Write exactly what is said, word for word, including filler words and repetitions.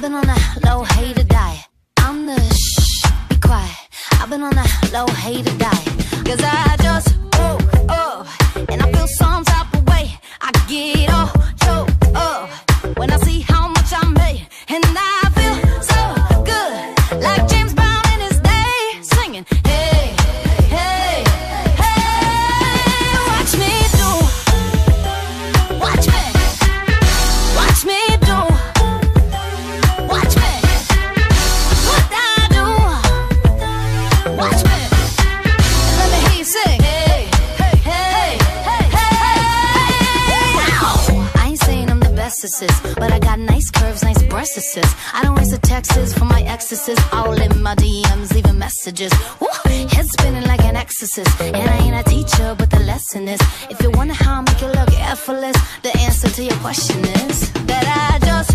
been on a low hater diet. I'm the shh, be quiet. I've been on a low hater diet. Cause I just woke up and I feel some type of way. I get all choked up when I see how much I made. And I feel so good, like James Brown in his day, singing, hey, hey, hey. Watch me do, watch me, watch me do, watch me, what I do, watch me. Let me hear you sing, hey, hey, hey, hey, hey. Wow. I ain't saying I'm the bestest, but I got nice curves, nice breasts. I don't waste the texts from my exorcist. All in my D Ms, leaving messages. Woo! Head spinning like an exorcist. And I ain't a teacher, but the lesson is, if you wonder how I make it look effortless, the answer to your question is that I just